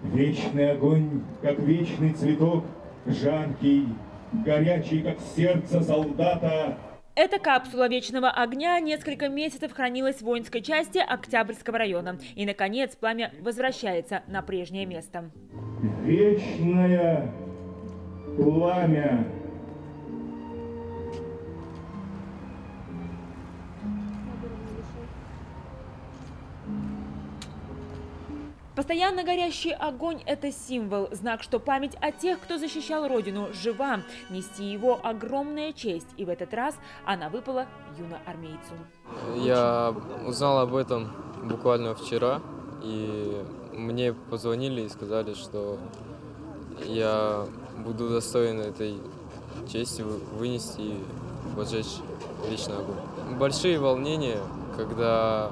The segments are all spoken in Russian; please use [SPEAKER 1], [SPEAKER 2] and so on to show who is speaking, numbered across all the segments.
[SPEAKER 1] Вечный огонь, как вечный цветок, жаркий, горячий, как сердце солдата.
[SPEAKER 2] Эта капсула вечного огня несколько месяцев хранилась в воинской части Октябрьского района. И, наконец, пламя возвращается на прежнее место.
[SPEAKER 1] Вечное пламя.
[SPEAKER 2] Постоянно горящий огонь – это символ, знак, что память о тех, кто защищал Родину, жива. Нести его – огромная честь, и в этот раз она выпала юноармейцу.
[SPEAKER 3] Я узнал об этом буквально вчера, и мне позвонили и сказали, что я буду достоин этой чести вынести и поджечь вечный огонь. Большие волнения, когда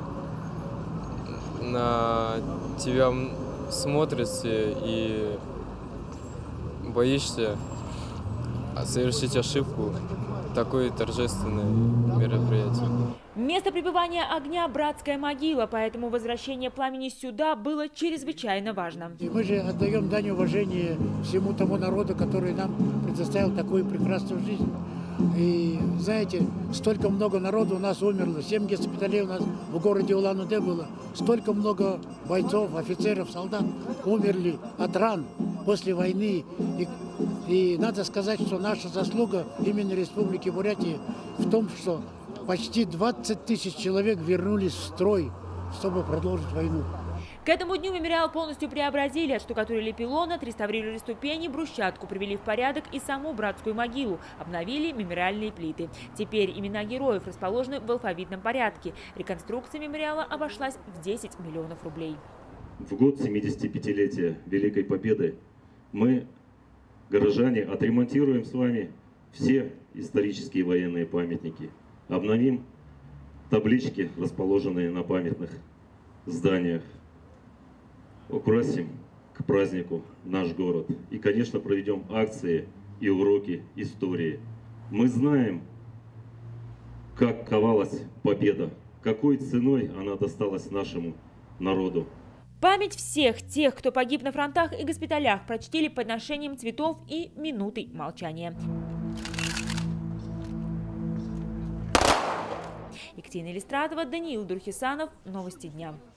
[SPEAKER 3] на тебя смотришься и боишься совершить ошибку. Такое торжественное мероприятие.
[SPEAKER 2] Место пребывания огня – братская могила, поэтому возвращение пламени сюда было чрезвычайно важно.
[SPEAKER 4] И мы же отдаем дань уважения всему тому народу, который нам предоставил такую прекрасную жизнь. И знаете, столько много народу у нас умерло, 7 госпиталей у нас в городе Улан-Удэ было, столько много бойцов, офицеров, солдат умерли от ран после войны. И надо сказать, что наша заслуга именно Республики Бурятия в том, что почти 20 тысяч человек вернулись в строй, чтобы продолжить войну.
[SPEAKER 2] К этому дню мемориал полностью преобразили, отштукатурили пилон, отреставрировали ступени, брусчатку, привели в порядок и саму братскую могилу, обновили мемориальные плиты. Теперь имена героев расположены в алфавитном порядке. Реконструкция мемориала обошлась в 10 миллионов рублей.
[SPEAKER 5] В год 75-летия Великой Победы мы, горожане, отремонтируем с вами все исторические военные памятники. Обновим таблички, расположенные на памятных зданиях. Украсим к празднику наш город. И, конечно, проведем акции и уроки истории. Мы знаем, как ковалась победа, какой ценой она досталась нашему народу.
[SPEAKER 2] Память всех тех, кто погиб на фронтах и госпиталях, прочтили подношением цветов и минутой молчания. Екатерина Листратова, Даниил Дурхисанов. Новости дня.